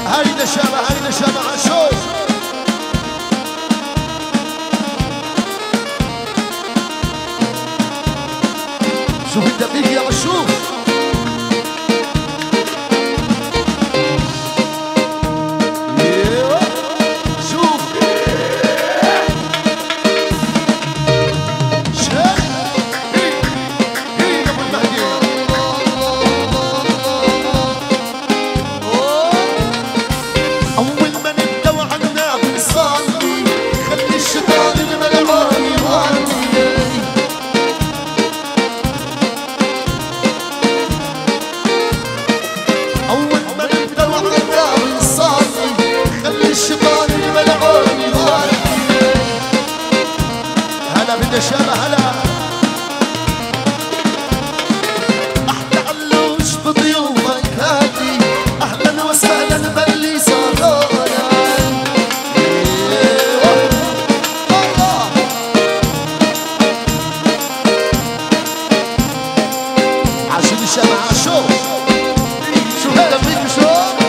هاي نشامة هاي نشامة عاشور. شوف الدقيق يا مشروف. شبه هلا احلى علوش بضيوفك هادي اهلا وسهلا باللي صارانا الله عاشور شبه عاشور شو هلا فيك شو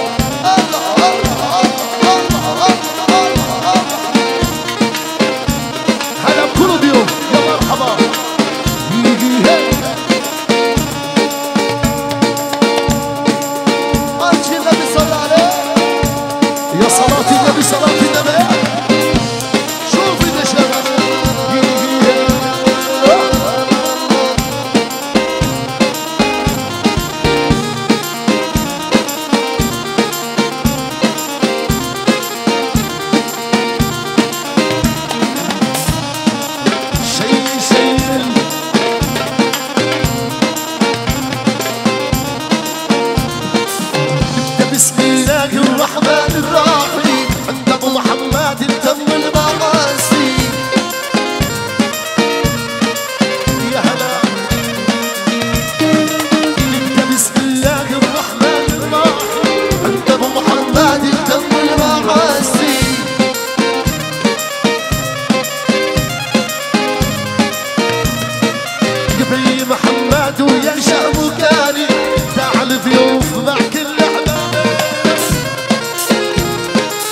بسم الله الرحمن الرحيم عند ابو محمد التم المقاسي يا هلا نبدا بسم الله الرحمن الرحيم عند ابو محمد التم المقاسي قبل محمد وينشا مكاني تعال ضيوف مع كل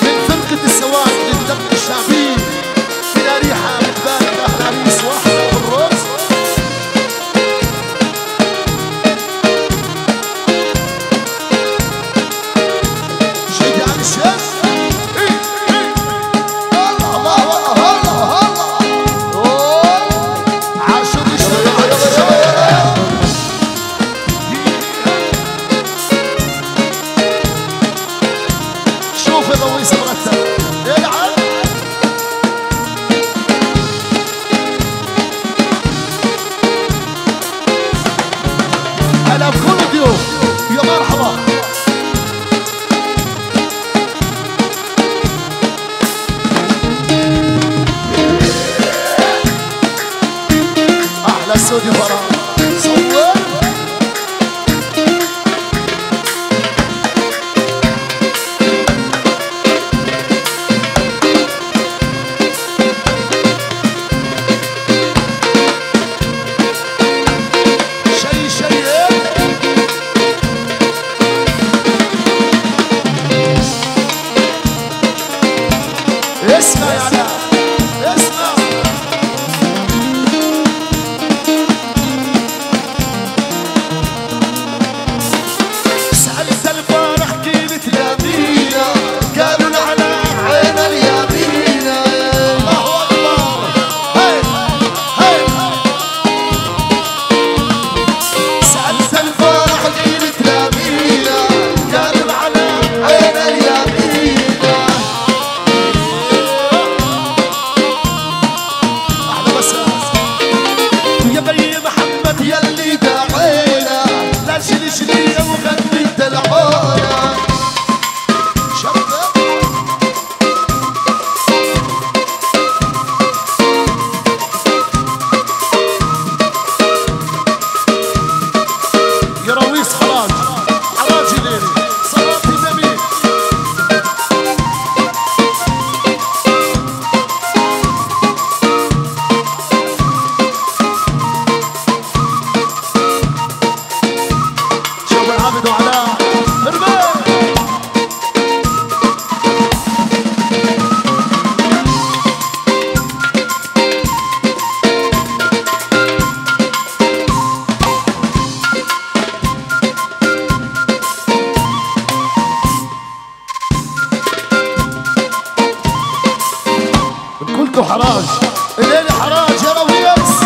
كله حراج، الليل حراج يا رويس.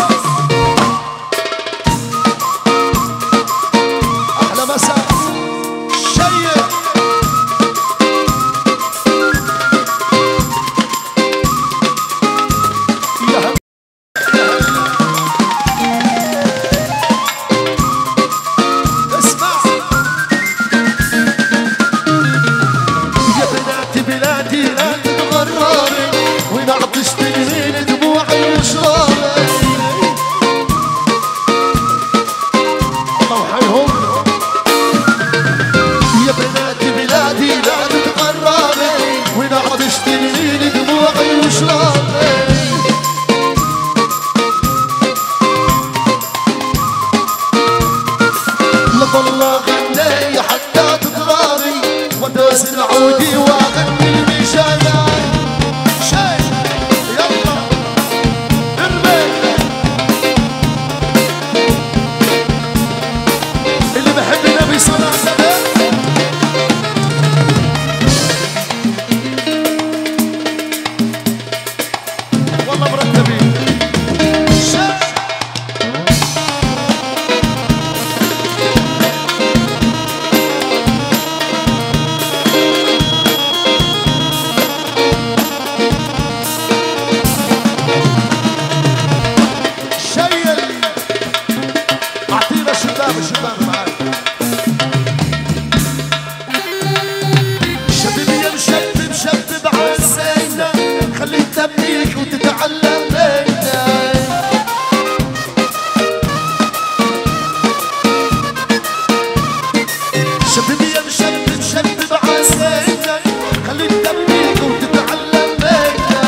احلى مساء شيء والله غني حتى تضراري ودوس العودي واغني المشايع شاي يلا ارمي اللي بحب النبي صلى الله عليه وسلم والله مرتبين الشباب معاي شبيبي يا مشبب شبب عالسيدة خليك تبنيك وتتعلم بينا شبيبي يا مشبب شبب عالسيدة خليك تبنيك وتتعلم بينا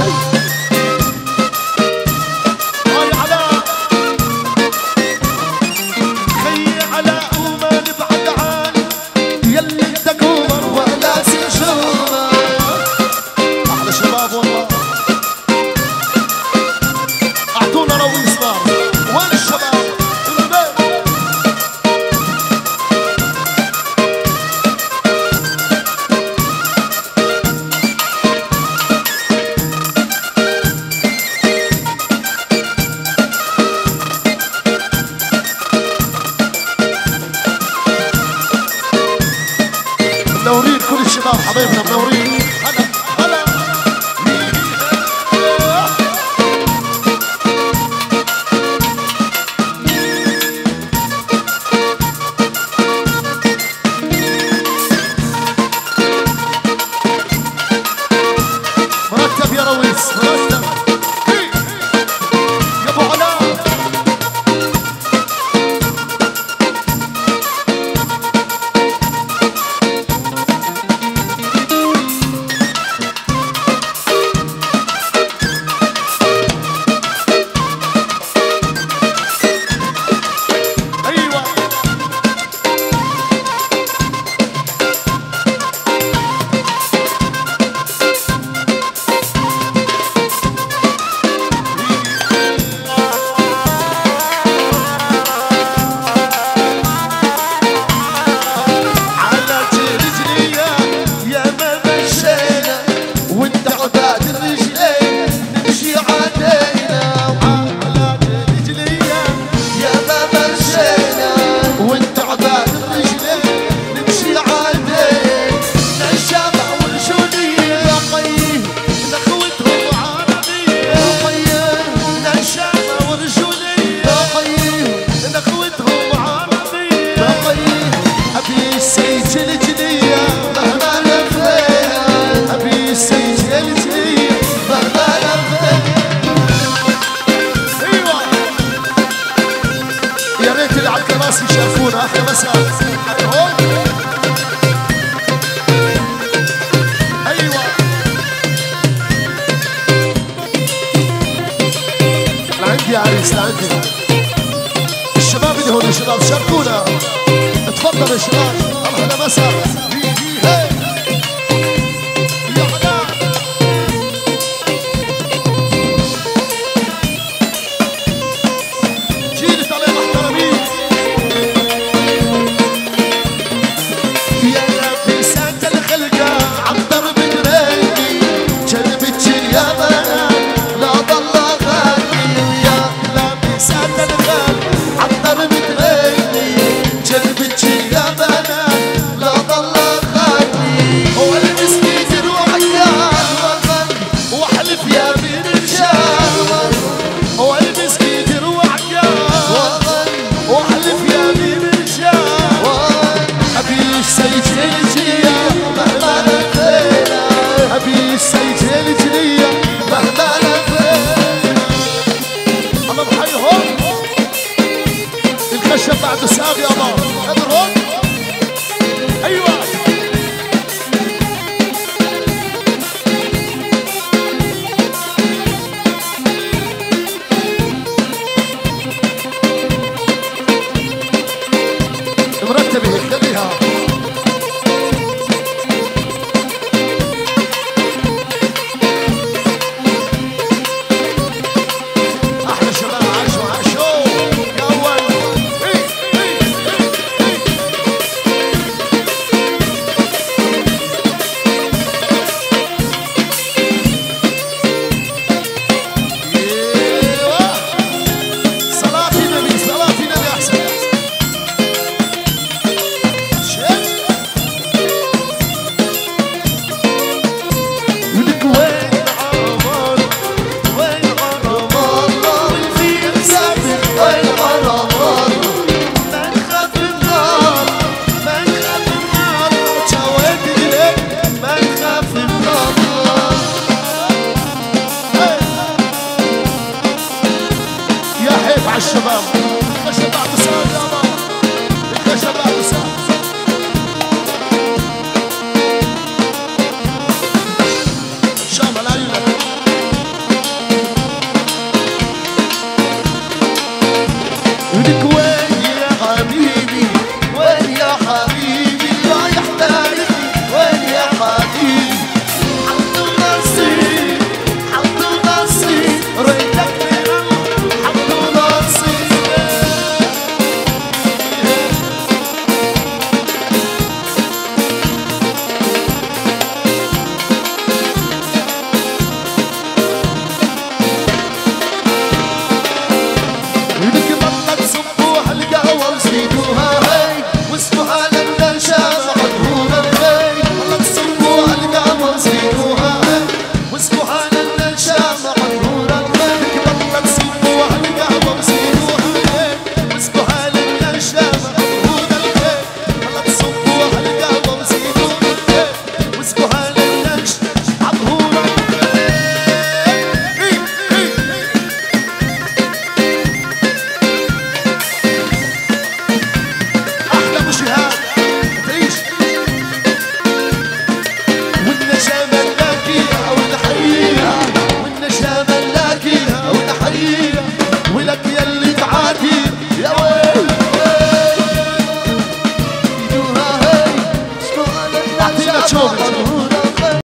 هاي علاء منورين كل الشباب حبايبنا منورين هلا هلا مرتب يا رويس مرتب يا ابو علاء يشوفونا احلى مساء هون ايوه لعندي عريس لعندي الشباب اللي هون الشباب شاركونا اتفضلوا يا شباب احلى مساء ومن لا